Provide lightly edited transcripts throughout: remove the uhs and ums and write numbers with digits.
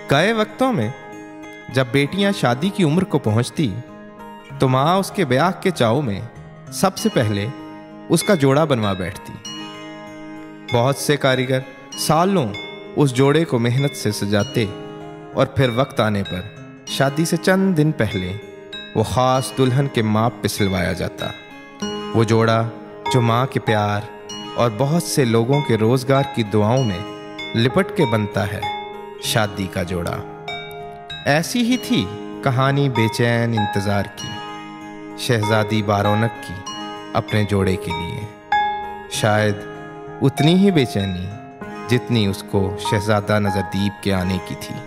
गए वक्तों में जब बेटियां शादी की उम्र को पहुंचती तो माँ उसके ब्याह के चाव में सबसे पहले उसका जोड़ा बनवा बैठती। बहुत से कारीगर सालों उस जोड़े को मेहनत से सजाते और फिर वक्त आने पर शादी से चंद दिन पहले वो ख़ास दुल्हन के माप पे सिलवाया जाता। वो जोड़ा जो माँ के प्यार और बहुत से लोगों के रोज़गार की दुआओं में लिपट के बनता है, शादी का जोड़ा। ऐसी ही थी कहानी बेचैन इंतज़ार की, शहजादी बारौनक की अपने जोड़े के लिए। शायद उतनी ही बेचैनी जितनी उसको शहजादा नजरदीप के आने की थी।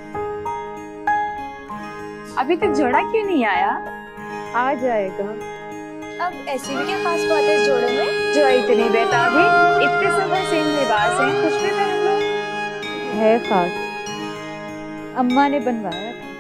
अभी तक जोड़ा क्यों नहीं आया? आ जाएगा। अब ऐसी भी क्या खास बात है इस जोड़े में जो इतनी बेताब है? इतने समय सेम लिबास हैं, कुछ भी पहन लो। है खास, अम्मा ने बनवाया था।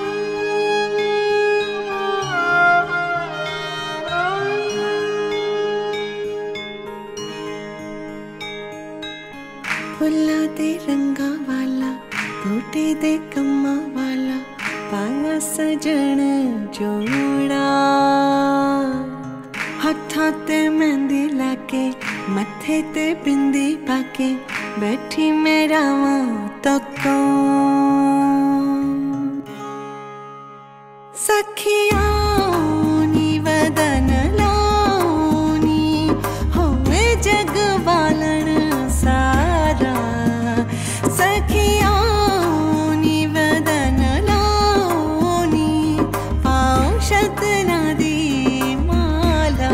फुल्ला दे रंगा वाला, गोटे दे कम्मा वाला, पाया सजन जोड़ा। हत्था ते मेहंदी लाके, मथे ते बिंदी पाके, बैठी मेरा तो सखिया नी वदन लानी, होवे जग बालन सारा। सखिया नी वदन लानी, पाओ शतना दी माला।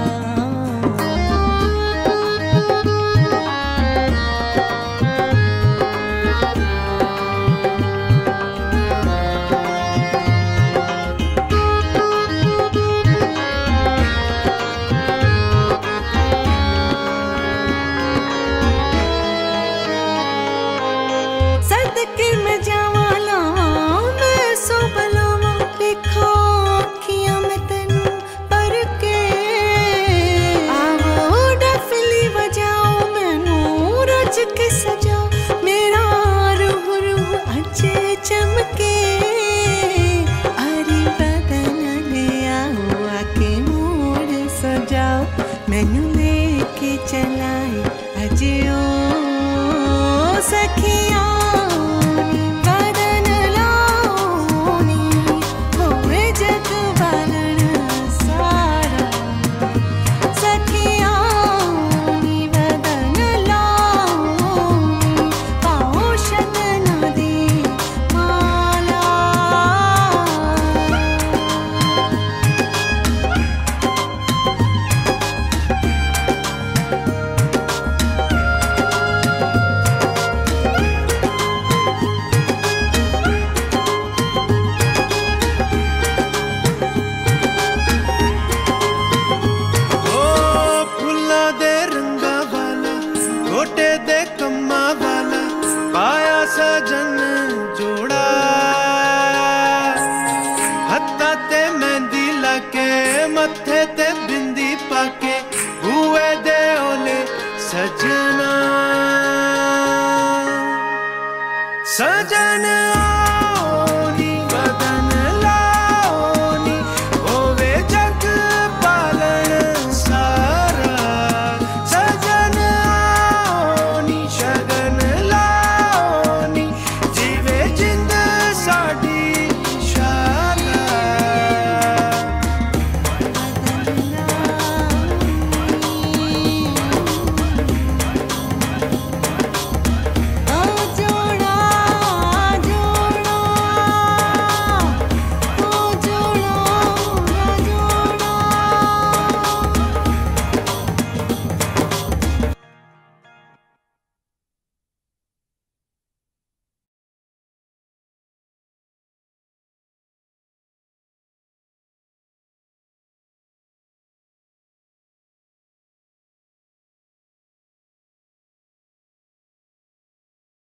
चमके अरे बदन ले आओ, आके मोड़ सजाओ, मैनू लेके चलाए अजे ओ सखिया। बदन लाओनी, होवे जग बालन सारा। सखिया बदन लाओनी, पाओ शतना दी सजन जोड़ा। हत्था ते मेहंदी लाके, मथे ते बिंदी पाके, हुए दे ओले सजना। सजन